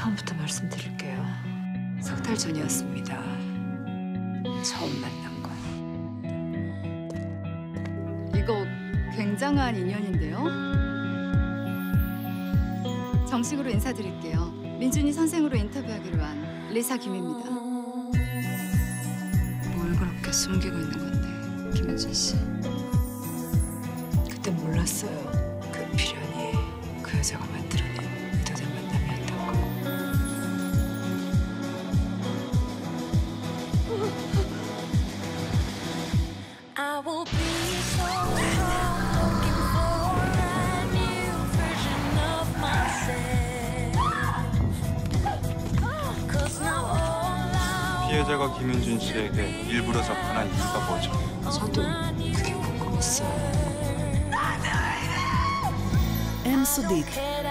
처음부터 말씀드릴게요. 석 달 전이었습니다. 처음 만난 건. 이거 굉장한 인연인데요. 정식으로 인사드릴게요. 민준이 선생으로 인터뷰하기로 한 리사 김입니다. 뭘 그렇게 숨기고 있는 건데, 김현준 씨. 그때 몰랐어요. 그 필연이 그 여자가 만들어낸 의도된 만남이었던 거. I will be so strong, looking for a new version of myself. 'Cause now all I 피해자가 김윤준 씨에게 일부러 접근한 이유가 뭐죠? 저도 그게 궁금했어요. אין סודית,